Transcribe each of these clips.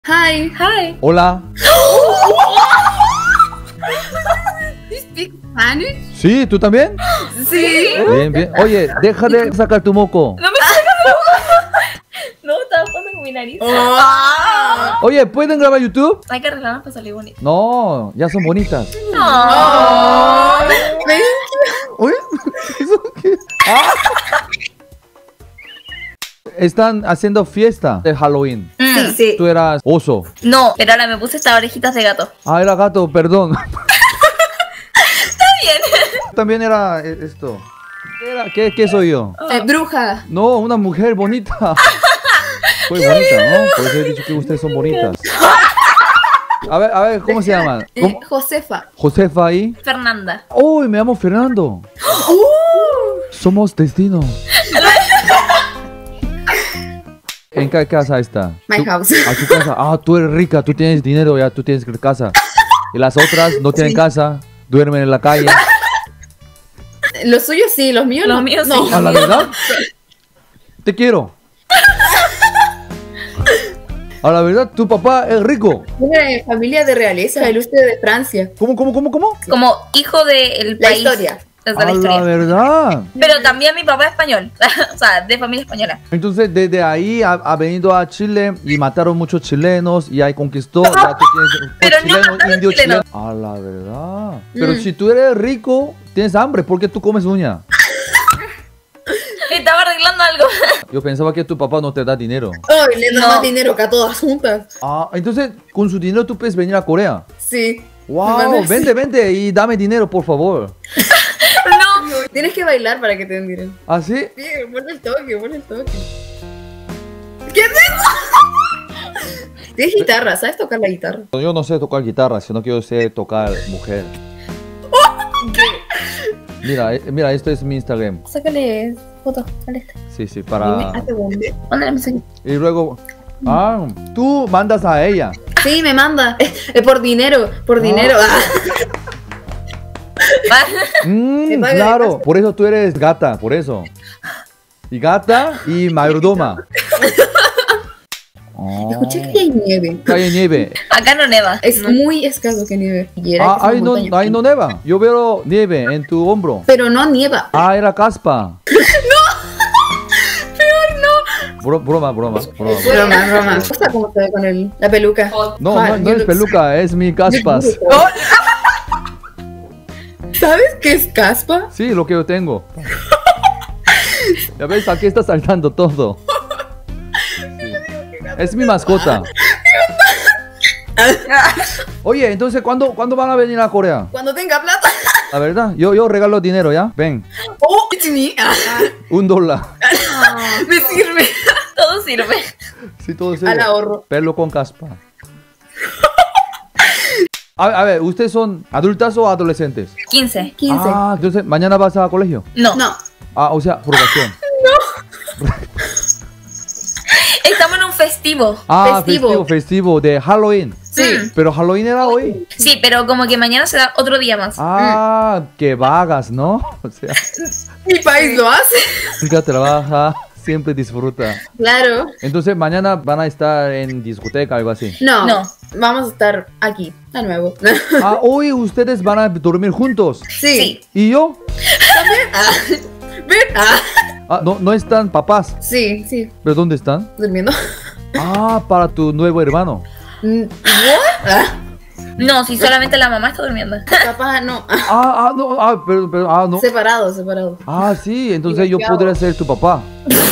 Hi. Hi. Hola. You speak Spanish? Sí, ¿tú también? Sí. Bien, bien. Oye, deja de sacar tu moco. No me sacas. No, estaba jugando con mi nariz. Oye, ¿pueden grabar YouTube? Hay que arreglarnos para salir bonito. No, ya son bonitas. No. Oye, ¿eso qué? Ah. Están haciendo fiesta de Halloween. Sí, sí. Tú eras oso. No, pero ahora me puse estas orejitas de gato. Ah, era gato, perdón. Está bien. También era esto. ¿Qué soy yo? Bruja. No, una mujer bonita. Soy bonita, ¿no? Por eso he dicho que ustedes son bonitas. A ver, ¿cómo se llaman? Josefa. Josefa ahí. Fernanda. ¡Uy, me llamo Fernando! Somos destino. ¿En qué casa está? My house. A tu casa. Ah, tú eres rica, tú tienes dinero, ya tú tienes casa. Y las otras no tienen casa, duermen en la calle. Los suyos sí, los míos Los no. míos no. sí. ¿A la verdad? Te quiero. A la verdad, tu papá es rico. Tiene familia de realeza, ilustre de Francia. ¿Cómo? Como hijo del La país. historia. Es de A la la historia. verdad. Pero también mi papá es español. O sea, de familia española. Entonces, desde ahí ha venido a Chile y mataron muchos chilenos y ahí conquistó. Ya tú tienes Pero no chilenos, mataron indios, chilenos. chilenos. A la verdad. Pero si tú eres rico, tienes hambre, ¿por qué tú comes uña? Estaba arreglando algo. Yo pensaba que tu papá no te da dinero. Ay, le da No. más dinero que a todas juntas. Ah, entonces con su dinero tú puedes venir a Corea. Sí. Wow, vente y dame dinero, por favor. No. Tienes que bailar para que te den dinero. ¿Ah, sí? Sí, ponle el toque, ponle el toque. ¿Qué es eso? Tienes guitarra, ¿sabes tocar la guitarra? Yo no sé tocar guitarra, sino que yo sé tocar mujer. Mira, esto es mi Instagram. Sácale foto. Sí, para... Hace bombe. Mándale mensaje. Y luego... Ah, tú mandas a ella. Sí, me manda. Por dinero, por dinero. Se paga de Claro, paso. por eso tú eres gata, por eso. Y gata y mayordoma. Oh. Escuché que hay nieve. Cae nieve. Acá no neva. Es muy escaso que nieve. Y era que Ah, son montañas. ahí no neva. Yo veo nieve en tu hombro. Pero no nieva. Ah, era caspa. Broma. Broma. Me gusta cómo se ve con la peluca. No es peluca, es mi caspas. ¿Sabes qué es caspa? Sí, lo que yo tengo. Ya ves, aquí está saltando todo. Sí. Es mi mascota. Oye, entonces, ¿cuándo van a venir a Corea? Cuando tenga plata. La verdad, yo regalo dinero, ¿ya? Ven, Oh, it's me. $1. Me sirve. Todo sirve. Sí, todo Al ahorro. Pelo con caspa. A ver, ¿ustedes son adultas o adolescentes? 15. 15. Ah, entonces, ¿mañana vas a colegio? No. No. Ah, o sea, formación. Estamos en un festivo. Ah, Festivo. festivo de Halloween. Sí. Pero Halloween era hoy. Sí, pero como que mañana se da otro día más. Ah, que vagas, ¿no? O sea, Mi país lo hace. nunca trabaja, siempre disfruta. Claro. Entonces, mañana van a estar en discoteca, algo así. No. No. Vamos a estar aquí, de nuevo. Ah, hoy ustedes van a dormir juntos. Sí. ¿Y yo? Ven. Ah, no están papás. Sí, sí. ¿Pero dónde están? Durmiendo. Ah, para tu nuevo hermano. ¿What? No, si solamente la mamá está durmiendo. Papá, no. Pero, no. Separados. Ah, sí, entonces yo podría ser tu papá.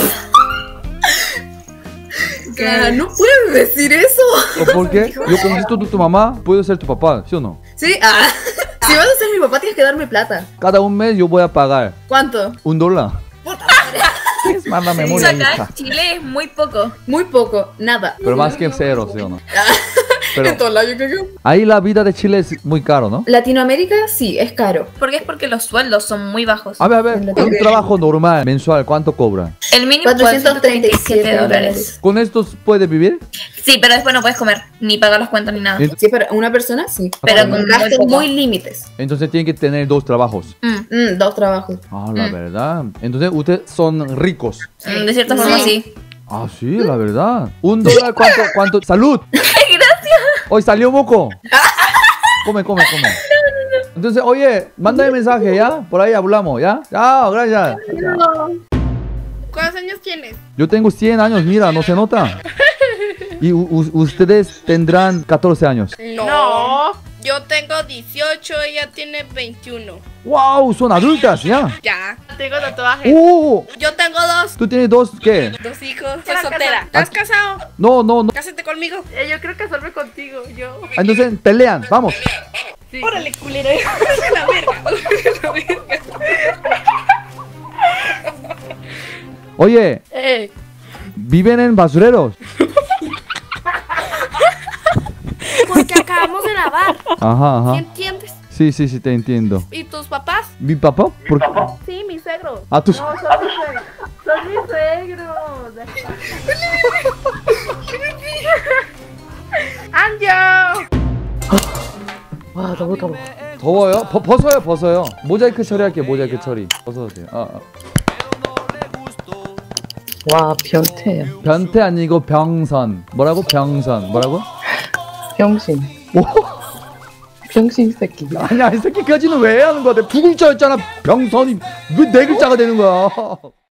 No puedes decir eso. ¿O por qué? Yo conquisto tu mamá, puedo ser tu papá, ¿sí o no? Sí. Si vas a ser mi papá, tienes que darme plata. Cada un mes yo voy a pagar ¿Cuánto? $1. Puta madre. Es mala O memoria, sea, acá hija. en Chile es muy poco. Muy poco. Nada. Pero más que cero, ¿sí o no? Pero En todos lados, yo creo. ahí la vida de Chile es muy caro, ¿no? Latinoamérica sí, es caro. Porque es porque los sueldos son muy bajos. A ver, un trabajo normal, mensual, ¿cuánto cobra? El mínimo $437. ¿Con estos puedes vivir? Sí, pero después no puedes comer, ni pagar las cuentas, ni nada. Ent- Sí, para una persona sí. Pero Con con gastos muy poco. muy límites. Entonces tienen que tener 2 trabajos. 2 trabajos. Ah, la verdad. Entonces ustedes son ricos. De cierta forma, sí. Ah, sí, la verdad. $1, ¿cuánto? ¡Salud! Gracias. Hoy salió moco. Come. Entonces, oye, mándame mensaje, ¿ya? Por ahí hablamos, ¿ya? Chao, gracias. ¿Cuántos años tienes? Yo tengo 100 años, mira, no se nota. Y ustedes tendrán 14 años. No. Yo tengo 18, ella tiene 21. ¡Wow! Son adultas, ¿ya? Ya. Tengo tatuajes. Yo tengo 2. ¿Tú tienes 2 qué? 2 hijos. Soy soltera. ¿Estás casado? No. Cásate conmigo. Yo creo casarme contigo, yo. Entonces, pelean, vamos. Sí. Órale, culero. La verga. Oye, viven en basureros. Porque acabamos de lavar. Ajá. ¿Entiendes? Sí, te entiendo. ¿Y tus papás? ¿Mi papá? ¿Por qué? Sí, mi suegro. Ah, tus... No, son mis suegros. 안녕. 와, 너무 더워. 더워요? 벗어요. 모자이크 처리할게요, 모자이크 처리. 벗어도 돼요. 와, 변태야. 변태 아니고 병선. 뭐라고? 병선. 뭐라고? 병신. 뭐? 병신 새끼. 아니야, 이 새끼까지는 왜 하는 거야? 내가 두 글자였잖아. 병선이 왜 네 글자가 되는 거야?